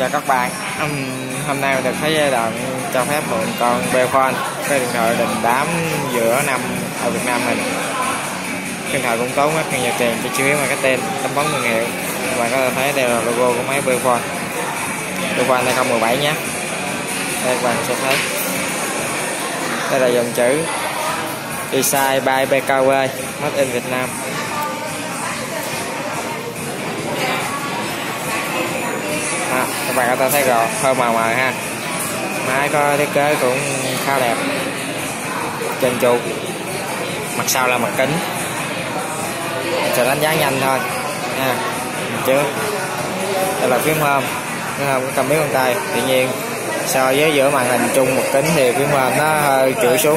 chào các bạn. Hôm nay mình được thấy giai đoạn cho phép mượn con Bphone, cái điện thoại đình đám giữa năm ở Việt Nam mình. Điện thoại cũng tốn rất nhiều tiền, chỉ chủ yếu là cái tên tấm bóng thương hiệu. Các bạn có thể thấy đây là logo của máy Bphone, Bphone 2017 nhé. Đây các bạn sẽ thấy đây là dòng chữ Design by BKW, Made in Việt Nam. Các bạn có thể thấy rồi, hơi mờ mờ ha. Máy có thiết kế cũng khá đẹp, chân trụ, mặt sau là mặt kính. Mình sẽ đánh giá nhanh thôi nha. Trước đây là phím home, cầm biết con tay. Tuy nhiên so với giữa màn hình chung một kính thì phím home nó hơi trượt xuống.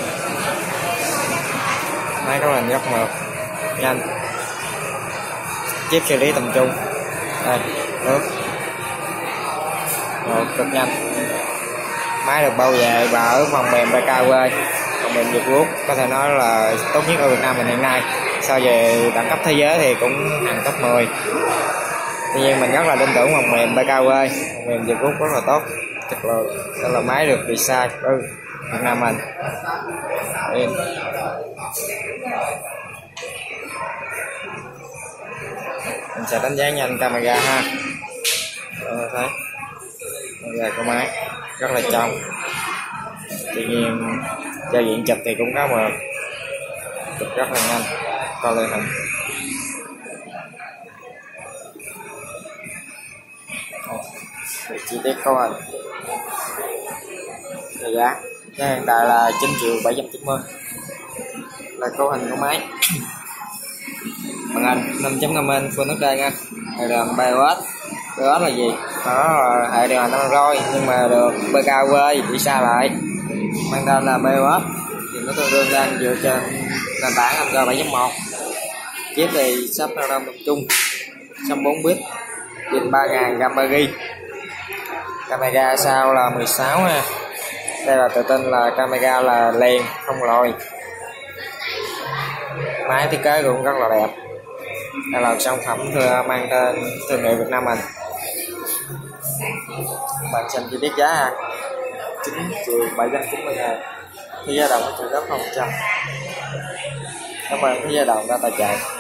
Máy có hình rất mượt, nhanh. Chip xử lý tầm trung, đây nước cực nhanh. Máy được bao bọc bởi phần mềm BKW, phần mềm Việt Quốc, có thể nói là tốt nhất ở Việt Nam mình hiện nay. So về đẳng cấp thế giới thì cũng hàng top 10. Tuy nhiên mình rất là tin tưởng phần mềm BKW, phần mềm Việt Quốc rất là tốt, chất lượng. Đây là máy được design ở Việt Nam mình. Mình sẽ đánh giá nhanh camera ha. Thấy camera của máy rất là trong. Tuy nhiên giao diện chụp thì cũng khá mượt, chụp rất là nhanh, coi lên hình. Chi tiết cấu hình, giá hiện tại là 9.790.000. Là cấu hình của máy. Màn hình 5.5 inch Full HD nha. Hệ điều hành BIOS. BIOS là gì? Đó là hệ điều hành Android nhưng mà được BKW bị xa lại, mang tên là BIOS, thì nó tương đương đang dựa trên nền tảng Android 7.1. Chip thì sắp ra tầm trung 64 bit, pin 3000 mAh. Camera sau là 16 ha. Đây là tự tin là camera là liền, không lồi. Máy thiết kế cũng rất là đẹp. Đây là sản phẩm mang tên thương hiệu Việt Nam mình. Bạn xem chi tiết giá ha. 9.790.000. Thế giá đồng có trợ cấp 0%. Cảm ơn thế gia đồng đã tài trợ.